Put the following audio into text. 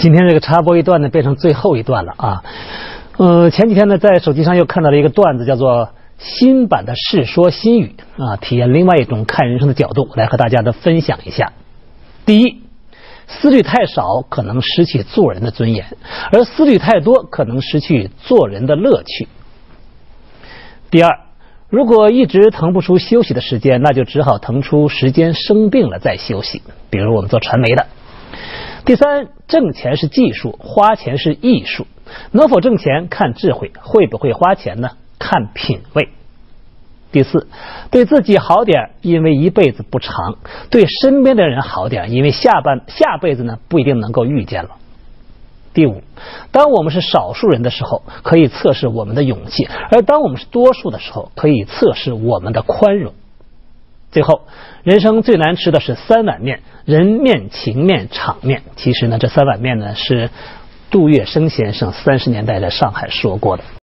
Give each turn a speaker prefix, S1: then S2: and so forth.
S1: 今天这个插播一段呢，变成最后一段了啊。前几天呢，在手机上又看到了一个段子，叫做新版的《世说新语》啊，体验另外一种看人生的角度，来和大家的分享一下。第一，思虑太少可能失去做人的尊严，而思虑太多可能失去做人的乐趣。第二，如果一直腾不出休息的时间，那就只好腾出时间生病了再休息，比如我们做传媒的。第三，挣钱是技术，花钱是艺术，能否挣钱看智慧，会不会花钱呢看品味。第四，对自己好点，因为一辈子不长；对身边的人好点，因为下辈子呢不一定能够遇见了。第五，当我们是少数人的时候，可以测试我们的勇气；而当我们是多数的时候，可以测试我们的宽容。最后，人生最难吃的是3碗面：人面、情面、场面。其实呢，这3碗面呢是杜月笙先生30年代在上海说过的。